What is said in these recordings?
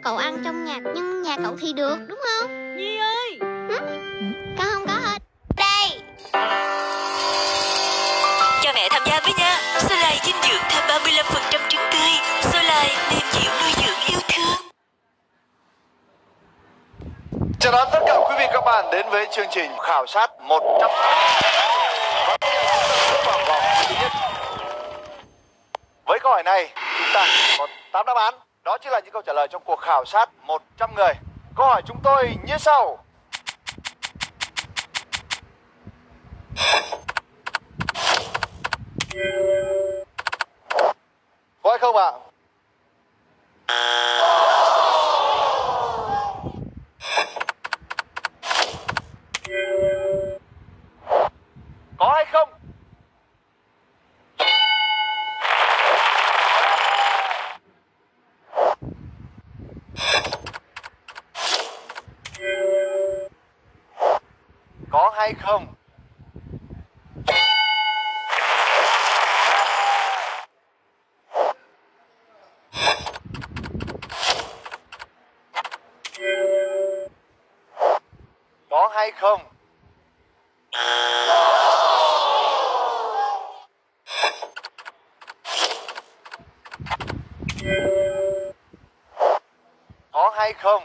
cậu ăn trong nhà, nhưng nhà cậu thì được, đúng không? Nhi ơi! Con không có hết. Đây! Cho mẹ tham gia với nha. Soleil dinh dưỡng thêm 35% trứng tươi. Soleil mềm dịu nuôi dưỡng yêu thương. Chào đón tất cả quý vị các bạn đến với chương trình khảo sát 100. Vào vòng thứ nhất. Với câu hỏi này, chúng ta có 8 đáp án. Đó chính là những câu trả lời trong cuộc khảo sát 100 người. Câu hỏi chúng tôi như sau. Có hay không ạ? Có hay không? Có hay không? Có hay không? Có hay không?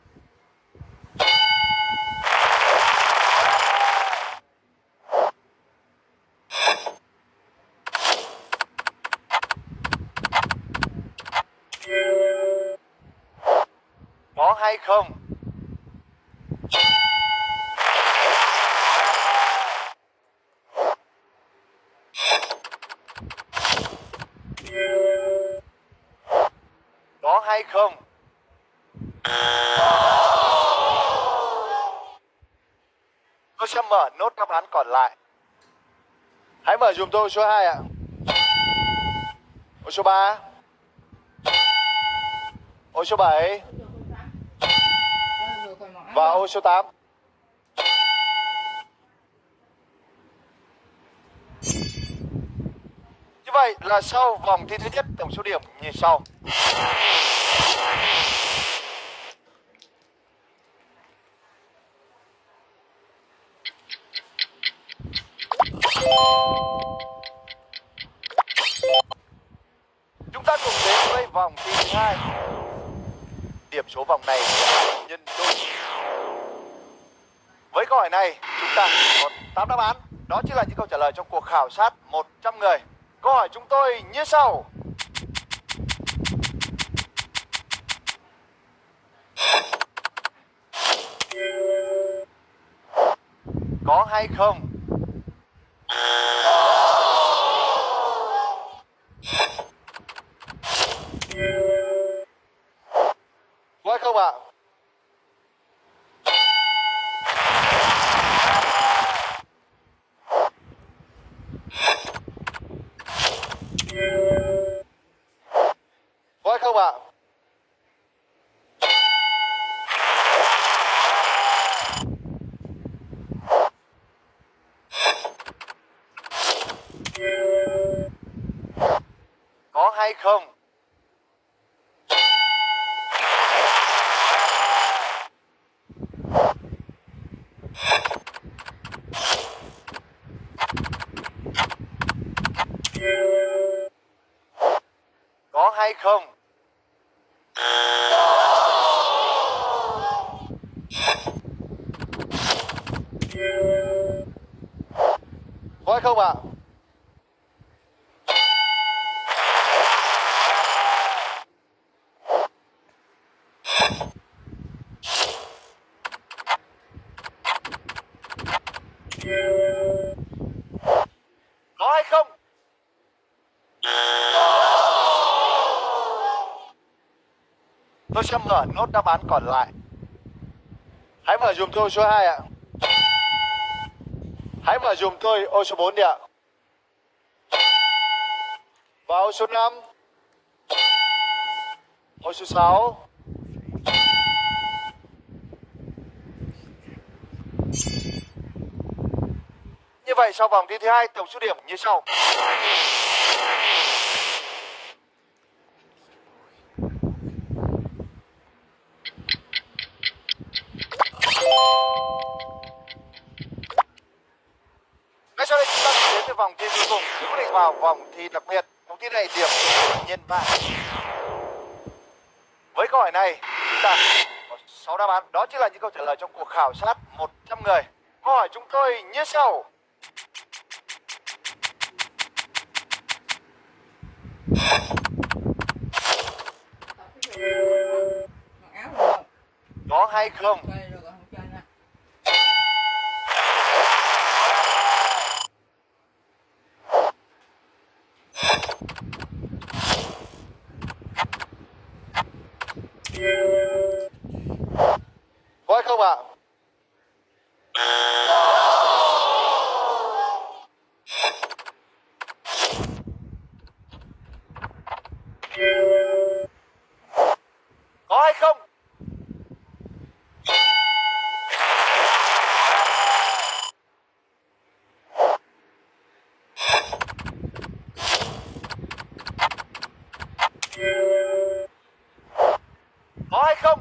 Có hay không? Có hay không? Tôi sẽ mở nốt đáp án còn lại. Hãy mở dùm tôi số 2 ạ. Ô số 3. Ô số 7. Và ô số 8. Như vậy là sau vòng thi thứ nhất, tổng số điểm như sau. Chúng ta cùng đến với vòng thi thứ hai. Điểm số vòng này nhân đôi. Với câu hỏi này, chúng ta có 8 đáp án. Đó chính là những câu trả lời trong cuộc khảo sát 100 người. Câu hỏi chúng tôi như sau. Có hay không? Có hay không ạ? Có hay không ạ? Có hay không? Có hay không? Có hay không ạ? Có hay không? Tôi sẽ mở nốt đáp án còn lại. Hãy mở dùm tôi số 2 ạ. Hãy mở dùm tôi ô số 4 đi ạ. Và ô số 5. Ô số 6. Như vậy sau vòng thi thứ hai, tổng số điểm như sau. vào vòng thi đặc biệt. Vòng thi này điểm nhân 3. Với câu hỏi này, chúng ta có 6 đáp án. Đó chính là những câu trả lời trong cuộc khảo sát 100 người. Câu hỏi chúng tôi như sau. Có hay không? Có hay không ạ? Có hay không? Có hay không?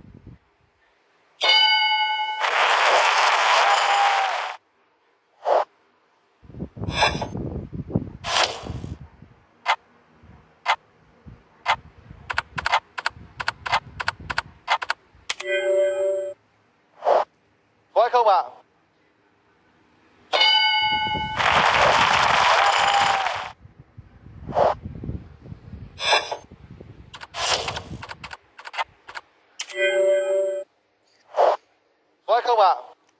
Có hay không ạ? Có hay không ạ?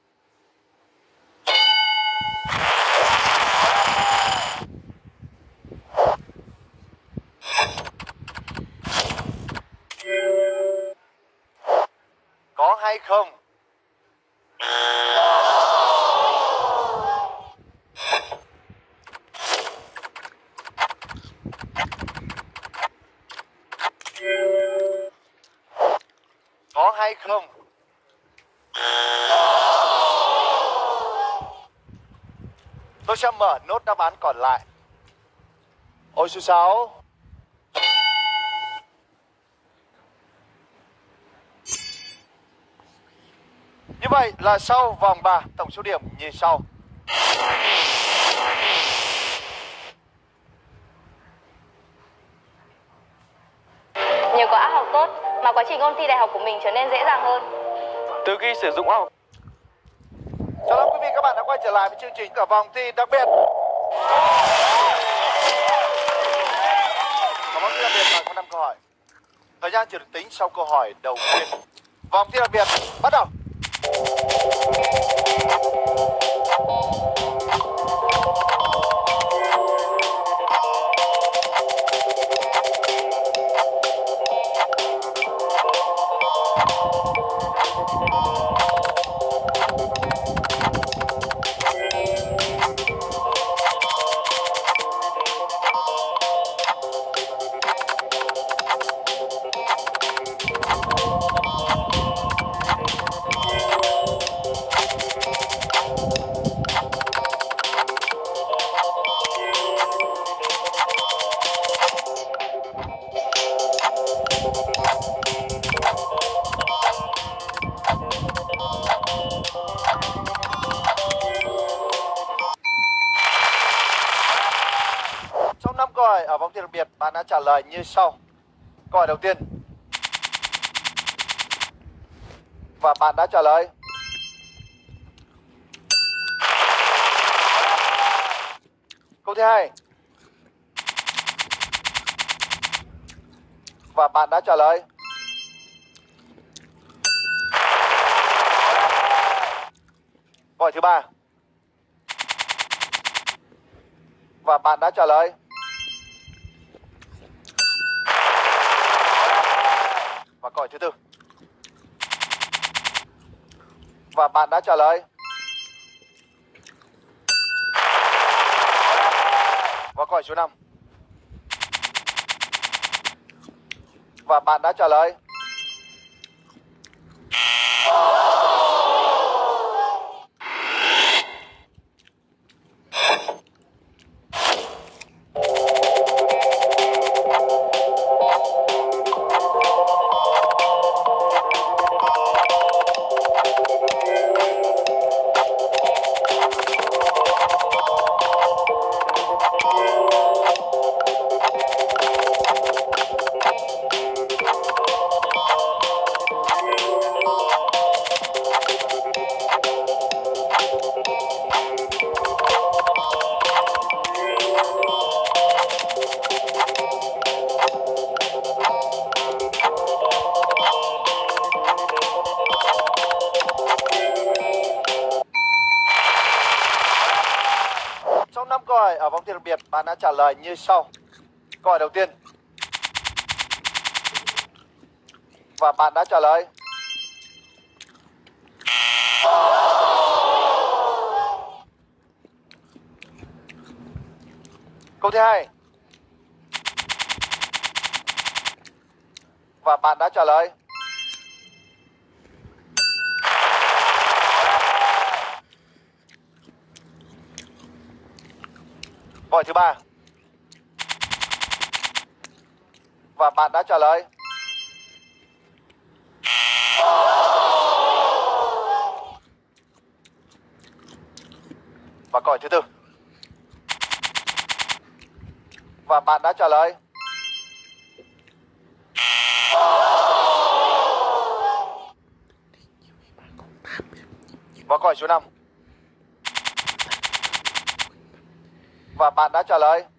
Có hay không? Có hay không? Tôi sẽ mở nốt đáp án còn lại. Ô số 6. Như vậy là sau vòng 3, tổng số điểm như sau. Nhờ có app học tốt mà quá trình ôn thi đại học của mình trở nên dễ dàng hơn. Từ khi sử dụng app. Chào mừng quý vị các bạn đã quay trở lại với chương trình ở vòng thi đặc biệt. Và vòng thi đặc biệt là có 5 câu hỏi. Thời gian chỉ được tính sau câu hỏi đầu tiên. Vòng thi đặc biệt bắt đầu. Trong 5 câu hỏi ở vòng thi đặc biệt, bạn đã trả lời như sau. Câu hỏi đầu tiên. Và bạn đã trả lời. Câu thứ hai. Và bạn đã trả lời. Câu hỏi thứ ba. Và bạn đã trả lời. Và câu hỏi thứ tư. Và bạn đã trả lời. Và câu hỏi số 5. Và bạn đã trả lời. đóng tiền đặc biệt. Bạn đã trả lời như sau. Câu hỏi đầu tiên. Và bạn đã trả lời. Câu thứ hai. Và bạn đã trả lời. Câu hỏi thứ ba. Và bạn đã trả lời. Và câu hỏi thứ tư. Và bạn đã trả lời. Và câu hỏi số 5. Và bạn đã trả lời.